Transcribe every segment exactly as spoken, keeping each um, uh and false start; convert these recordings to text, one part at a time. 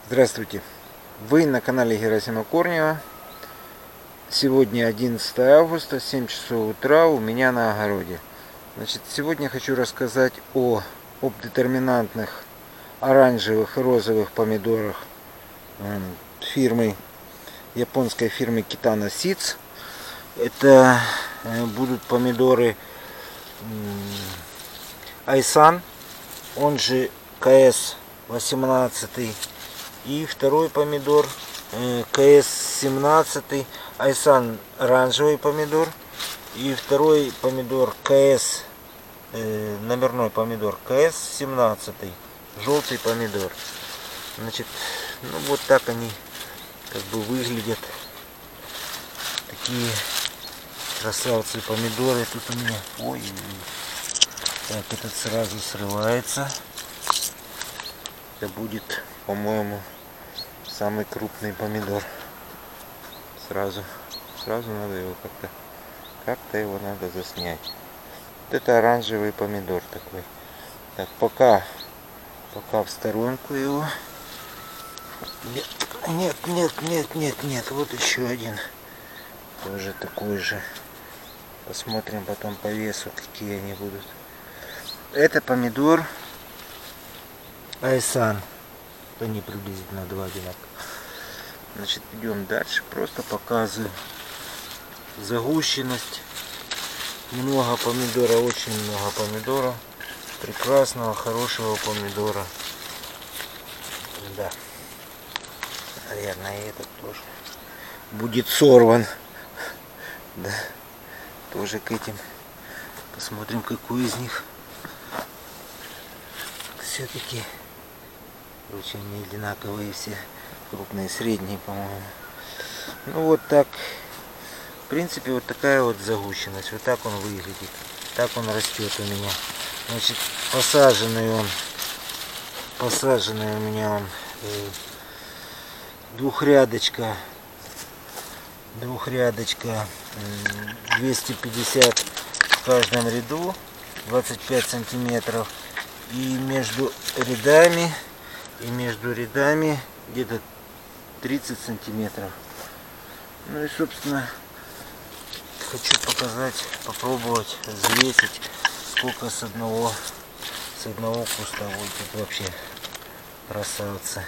Здравствуйте! Вы на канале Герасима Корнева. Сегодня одиннадцатое августа, семь часов утра у меня на огороде. Значит, сегодня хочу рассказать о, об детерминантных оранжевых и розовых помидорах фирмы, японской фирмы Kitano Seeds. Это будут помидоры Айсан, он же ка эс восемнадцать. И второй помидор ка эс семнадцать, Айсан оранжевый помидор. И второй помидор ка эс, э, номерной помидор ка эс семнадцать, желтый помидор. Значит, ну вот так они как бы выглядят. Такие красавцы помидоры. Тут у меня, ой, так, этот сразу срывается. Это будет, по-моему, самый крупный помидор. Сразу, сразу надо его как-то, как-то его надо заснять. Вот это оранжевый помидор такой. Так, пока, пока в сторонку его. Нет, нет, нет, нет, нет, нет. Вот еще один, тоже такой же. Посмотрим потом по весу, какие они будут. Это помидор Айсан. Они приблизительно два одинаковых. Значит, идем дальше. Просто показываю загущенность. Много помидора, очень много помидора. Прекрасного, хорошего помидора. Да. Наверное, и этот тоже будет сорван. Да. Тоже к этим. Посмотрим, какой из них все-таки. Очень они одинаковые все, крупные, средние, по-моему. Ну вот так, в принципе, вот такая вот загущенность. Вот так он выглядит. Так он растет у меня. Значит, посаженный он, посаженный у меня он э, двухрядочка, двухрядочка э, двести пятьдесят в каждом ряду, двадцать пять сантиметров. И между рядами И между рядами где-то тридцать сантиметров. Ну и, собственно, хочу показать, попробовать взвесить, сколько с одного, с одного куста. Вот тут вообще красавцы.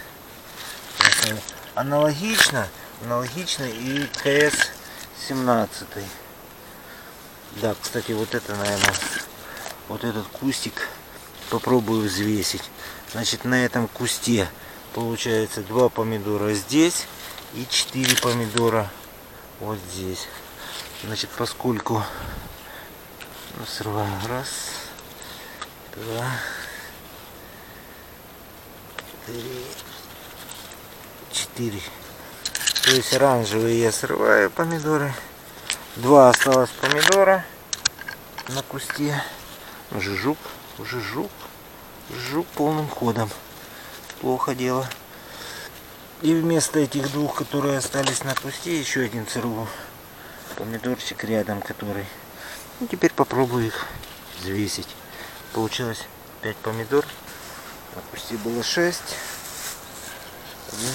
Аналогично, аналогично и ка эс семнадцать. Да, кстати, вот это, наверное, вот этот кустик попробую взвесить. Значит, на этом кусте получается два помидора здесь и четыре помидора вот здесь. Значит, поскольку ну, срываю раз, два, три, четыре. То есть оранжевые я срываю помидоры. Два осталось помидора на кусте. Уже жук, уже жук. Жук полным ходом. Плохо дело. И вместо этих двух, которые остались на кусте, еще один сорву. Помидорчик рядом, который. Ну, теперь попробую их взвесить. Получилось пять помидор. На кусте было шесть. Один.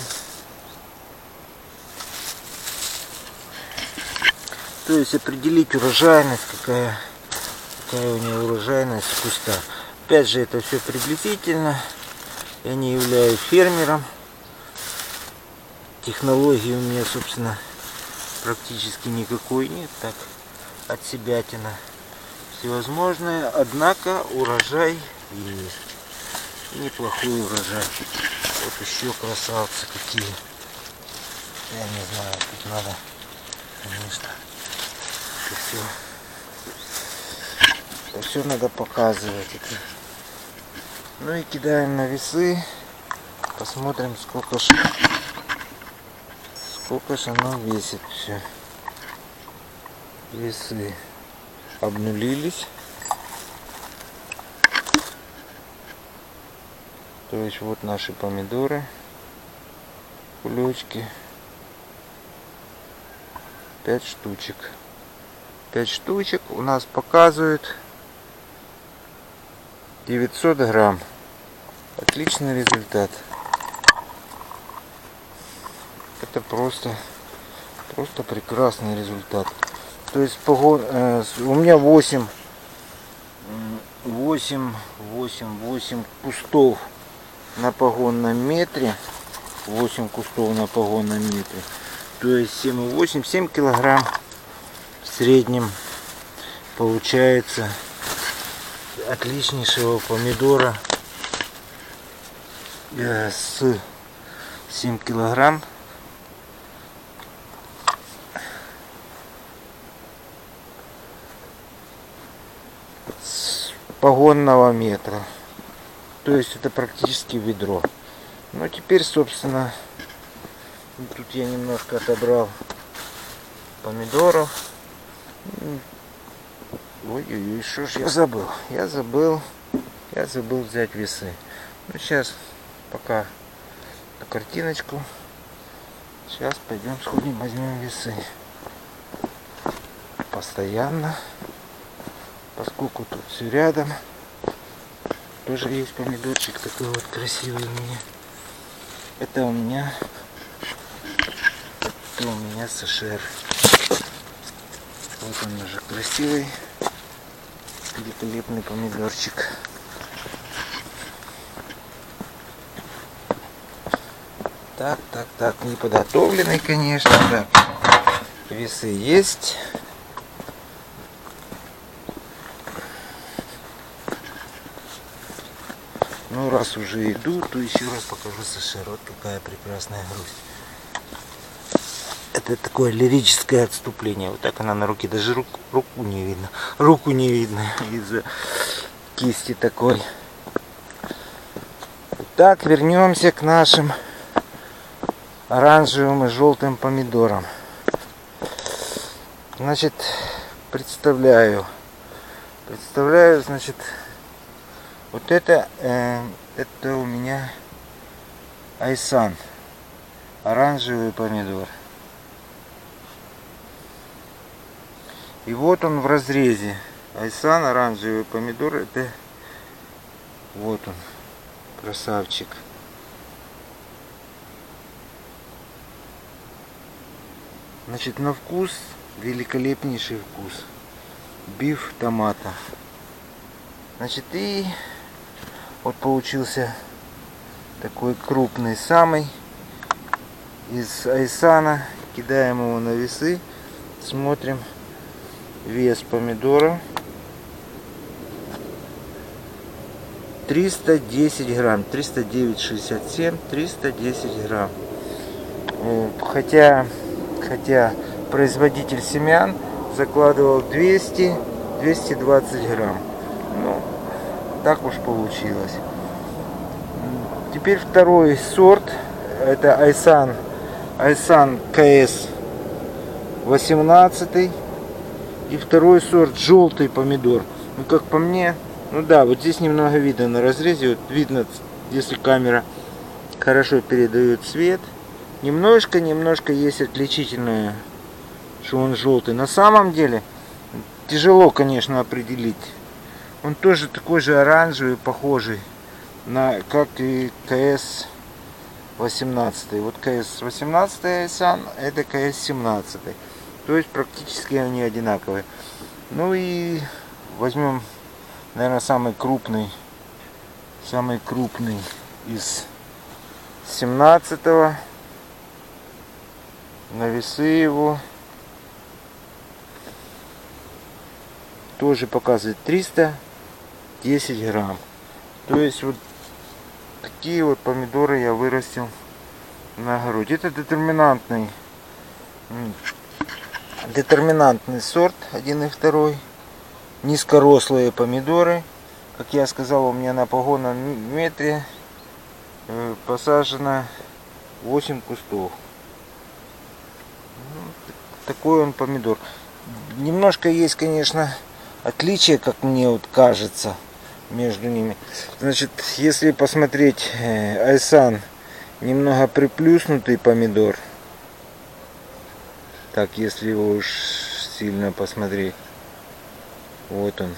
То есть определить урожайность, какая, какая у нее урожайность куста. Опять же, это все приблизительно. Я не являюсь фермером. Технологии у меня, собственно, практически никакой нет. Так, от себятина всевозможное. Однако урожай есть. Неплохой урожай. Вот еще красавцы какие. Я не знаю, тут надо, конечно, это все. Все надо показывать. Ну и кидаем на весы. Посмотрим, сколько ж, сколько ж оно весит все. Весы обнулились. То есть вот наши помидоры. Кулечки. Пять штучек. Пять штучек у нас показывают девятьсот грамм. Отличный результат. это просто, просто прекрасный результат. То есть погон, э, у меня восемь, восемь, восемь, восемь кустов на погонном метре. восемь кустов на погонном метре. То есть семь и восемь, семь килограмм в среднем получается отличнейшего помидора э, с семь килограмм. С погонного метра. То есть это практически ведро. Ну теперь, собственно, тут я немножко отобрал помидоров. Ой-ой-ой, что ж я забыл? Я забыл, я забыл взять весы. Ну сейчас пока эту картиночку. Сейчас пойдем сходим, возьмем весы. Постоянно, поскольку тут все рядом. Тоже есть помидорчик такой вот красивый у меня. Это у меня, это у меня Сашер. Вот он уже красивый, великолепный помидорчик. Так, так, так, неподготовленный, конечно. Так, весы есть. Ну, раз уже иду, то еще раз покажу Сашер. Вот какая прекрасная грудь. Это такое лирическое отступление. Вот так она на руке. Даже руку, руку не видно. Руку не видно из-за кисти такой. Так, вернемся к нашим оранжевым и желтым помидорам. Значит, представляю. Представляю, значит... Вот это, э, это у меня Айсан, оранжевый помидор. И вот он в разрезе. Айсан, оранжевый помидор, это вот он, красавчик. Значит, на вкус великолепнейший вкус. Биф томата. Значит, и вот получился такой крупный самый из Айсана. Кидаем его на весы. Смотрим вес помидора. триста десять грамм. триста девять шестьдесят семь. триста десять грамм. Хотя, хотя производитель семян закладывал двести — двести двадцать грамм. Ну, так уж получилось. Теперь второй сорт. Это Айсан. Айсан КС восемнадцать. И второй сорт желтый помидор. Ну, как по мне, ну да, вот здесь немного видно на разрезе. Вот видно, если камера хорошо передает цвет. Немножко, немножко есть отличительное, что он желтый. На самом деле, тяжело, конечно, определить. Он тоже такой же оранжевый, похожий на, как и КС восемнадцать. Вот КС восемнадцать Айсан, это КС семнадцать. То есть практически они одинаковые. Ну и возьмем, наверное, самый крупный, самый крупный из семнадцатого. На весы его тоже показывает триста десять грамм. То есть вот такие вот помидоры я вырастил на огороде. Это детерминантный детерминантный сорт, один и второй. Низкорослые помидоры. Как я сказал, у меня на погонном метре посажено восемь кустов. Такой он помидор. Немножко есть, конечно, отличие, как мне вот кажется, между ними. Значит, если посмотреть, Айсан немного приплюснутый помидор. Так, если его уж сильно посмотреть. Вот он.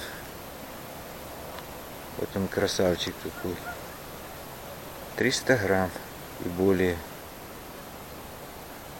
Вот он, красавчик какой. триста грамм и более.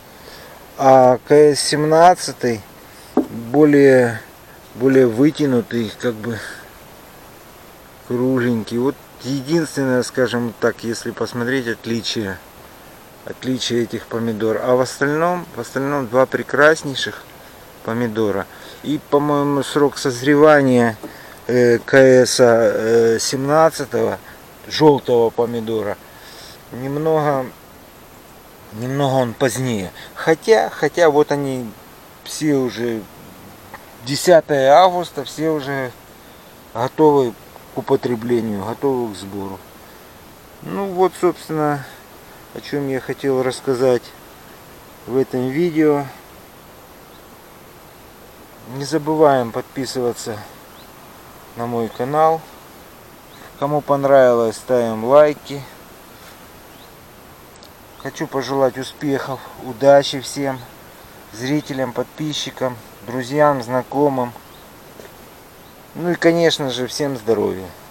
А КС семнадцать более, более вытянутый, как бы кругленький. Вот единственное, скажем так, если посмотреть отличие, отличие этих помидор. А в остальном, в остальном два прекраснейших помидора. И, по-моему, срок созревания э, КС э, семнадцать, желтого помидора, немного, немного он позднее. Хотя, хотя вот они все уже десятое августа, все уже готовы к употреблению, готовы к сбору. Ну вот, собственно, о чем я хотел рассказать в этом видео. Не забываем подписываться на мой канал. Кому понравилось, ставим лайки. Хочу пожелать успехов, удачи всем зрителям, подписчикам, друзьям, знакомым. Ну и, конечно же, всем здоровья.